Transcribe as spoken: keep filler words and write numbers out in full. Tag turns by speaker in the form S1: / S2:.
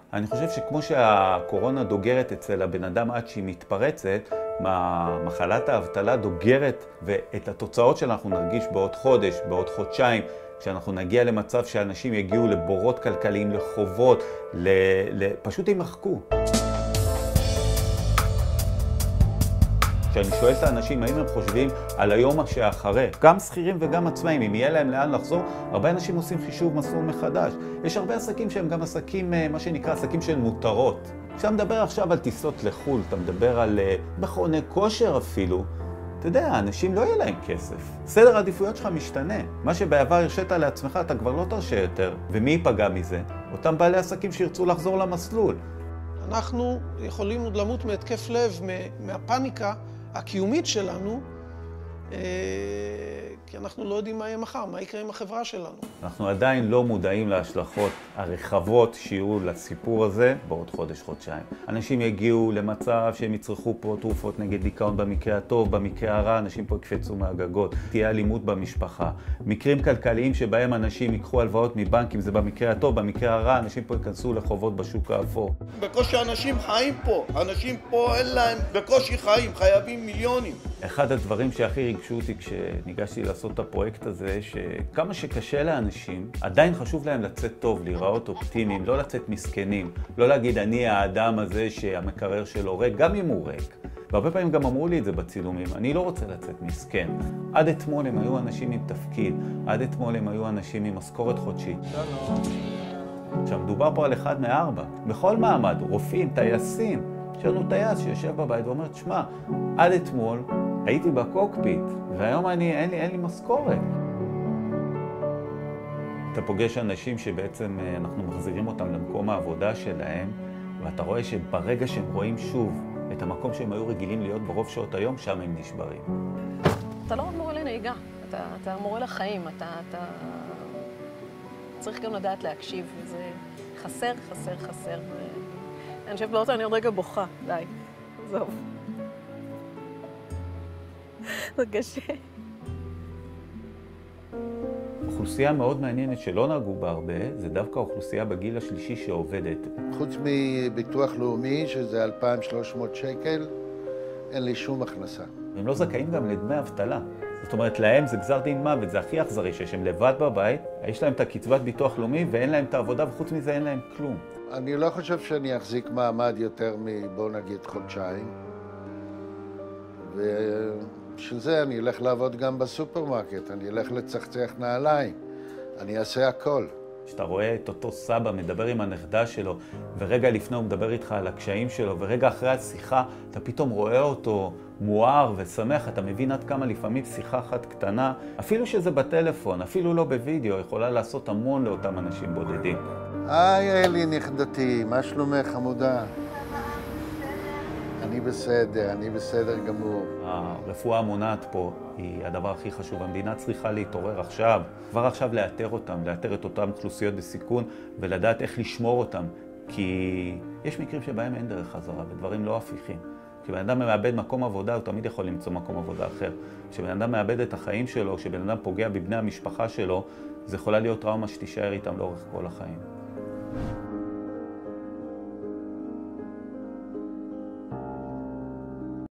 S1: אני חושב שכמו שהקורונה דוגרת אצל הבן אדם עד שהיא מתפרצת, מחלת האבטלה דוגרת, ואת התוצאות שאנחנו נרגיש בעוד חודש, בעוד חודשיים, כשאנחנו נגיע למצב שאנשים יגיעו לבורות כלכליים, לחובות, ל... ל... פשוט יימחקו. כשאני שואל את האנשים האם הם חושבים על היום שאחרי, גם שכירים וגם עצמאים, אם יהיה להם לאן לחזור, הרבה אנשים עושים חישוב מסלול מחדש. יש הרבה עסקים שהם גם עסקים, מה שנקרא עסקים של מותרות. כשאתה מדבר עכשיו על טיסות לחו"ל, אתה מדבר על מכוני כושר אפילו, אתה יודע, אנשים לא יהיה להם כסף. סדר העדיפויות שלך משתנה. מה שבעבר הרשית לעצמך, אתה כבר לא תרשה יותר. ומי ייפגע מזה? אותם בעלי עסקים שירצו לחזור למסלול.
S2: אנחנו יכולים עוד למות מהתקף לב, מהפניקה הקיומית שלנו, כי אנחנו לא יודעים מה יהיה מחר, מה יקרה עם החברה שלנו.
S1: אנחנו עדיין לא מודעים להשלכות הרחבות שיהיו לסיפור הזה בעוד חודש, חודשיים. אנשים יגיעו למצב שהם יצרכו פה תרופות נגד דיכאון במקרה הטוב, במקרה הרע, אנשים פה יקפצו מהגגות, תהיה אלימות במשפחה. מקרים כלכליים שבהם אנשים ייקחו הלוואות מבנקים, זה במקרה הטוב, במקרה הרע, אנשים פה ייכנסו לחובות בשוק האפור.
S3: בקושי אנשים חיים פה, אנשים פה אין להם בקושי חיים, חייבים מיליונים.
S1: אחד הדברים שהכי ריגשו אותי כשניגשתי לעשות את הפרויקט הזה, שכמה שקשה לאנשים, עדיין חשוב להם לצאת טוב, להיראות אופטימיים, לא לצאת מסכנים, לא להגיד אני האדם הזה שהמקרר שלו ריק, גם אם הוא ריק. והרבה פעמים גם אמרו לי את זה בצילומים, אני לא רוצה לצאת מסכן. עד אתמול הם היו אנשים עם תפקיד, עד אתמול הם היו אנשים עם משכורת חודשית. עכשיו, מדובר פה על אחד מארבע, בכל מעמד, רופאים, טייסים. יש לנו טייס שיושב בבית ואומר, תשמע, עד אתמול הייתי בקוקפיט, והיום אני, אין לי, אין לי משכורת. אתה פוגש אנשים שבעצם אנחנו מחזירים אותם למקום העבודה שלהם, ואתה רואה שברגע שהם רואים שוב את המקום שהם היו רגילים להיות ברוב שעות היום, שם הם נשברים.
S4: אתה לא רק מורה לנהיגה, אתה, אתה מורה לחיים, אתה, אתה צריך גם לדעת להקשיב, וזה חסר, חסר, חסר. אני חושבת באוטו, אני עוד רגע בוכה, די, עזוב. זה קשה.
S1: אוכלוסייה מאוד מעניינת שלא נהגו בה הרבה, זה דווקא אוכלוסייה בגיל השלישי שעובדת.
S5: חוץ מביטוח לאומי, שזה אלפיים ושלוש מאות שקל, אין לי שום הכנסה.
S1: הם לא זכאים גם לדמי אבטלה. זאת אומרת, להם זה גזר דין מוות, זה הכי אכזרי שיש. הם לבד בבית, יש להם את הקצבת ביטוח לאומי ואין להם את העבודה, וחוץ מזה אין להם כלום.
S5: אני לא חושב שאני אחזיק מעמד יותר מבוא נגיד חודשיים. ובשביל זה אני אלך לעבוד גם בסופרמרקט, אני אלך לצחצח נעליים, אני אעשה הכל.
S1: כשאתה רואה את אותו סבא מדבר עם הנכדה שלו, ורגע לפני הוא מדבר איתך על הקשיים שלו, ורגע אחרי השיחה אתה פתאום רואה אותו מואר ושמח, אתה מבין עד כמה לפעמים שיחה אחת קטנה, אפילו שזה בטלפון, אפילו לא בווידאו, יכולה לעשות המון לאותם אנשים בודדים.
S5: היי אלי נכדתי, מה שלומך חמודה? אני בסדר, אני בסדר גמור.
S1: הרפואה המונעת פה היא הדבר הכי חשוב. המדינה צריכה להתעורר עכשיו, כבר עכשיו לאתר אותם, לאתר את אותם אוכלוסיות בסיכון ולדעת איך לשמור אותם. כי יש מקרים שבהם אין דרך חזרה ודברים לא הפיכים. כשבן אדם מאבד מקום עבודה, הוא תמיד יכול למצוא מקום עבודה אחר. כשבן אדם מאבד את החיים שלו, כשבן אדם פוגע בבני המשפחה שלו, זה יכולה להיות טראומה שתישאר איתם לאורך כל החיים.